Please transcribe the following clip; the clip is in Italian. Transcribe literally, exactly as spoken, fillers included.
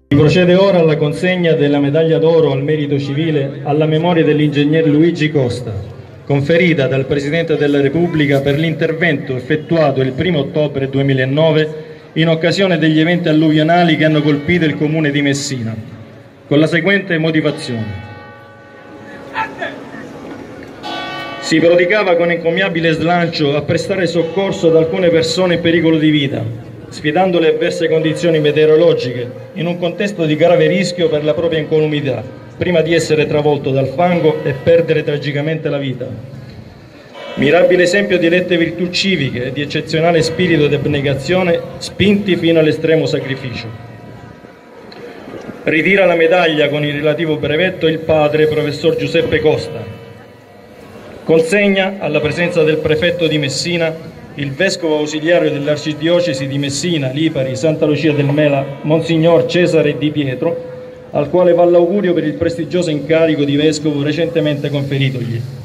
Si procede ora alla consegna della medaglia d'oro al merito civile alla memoria dell'ingegner Luigi Costa, conferita dal Presidente della Repubblica per l'intervento effettuato il primo ottobre duemilanove in occasione degli eventi alluvionali che hanno colpito il comune di Messina, con la seguente motivazione. Si prodigava con encomiabile slancio a prestare soccorso ad alcune persone in pericolo di vita, sfidando le avverse condizioni meteorologiche in un contesto di grave rischio per la propria incolumità, prima di essere travolto dal fango e perdere tragicamente la vita. Mirabile esempio di elette virtù civiche e di eccezionale spirito di abnegazione spinti fino all'estremo sacrificio. Ritira la medaglia con il relativo brevetto il padre professor Giuseppe Costa. Consegna, alla presenza del prefetto di Messina, il vescovo ausiliario dell'arcidiocesi di Messina, Lipari, Santa Lucia del Mela, Monsignor Cesare Di Pietro, al quale va l'augurio per il prestigioso incarico di vescovo recentemente conferitogli.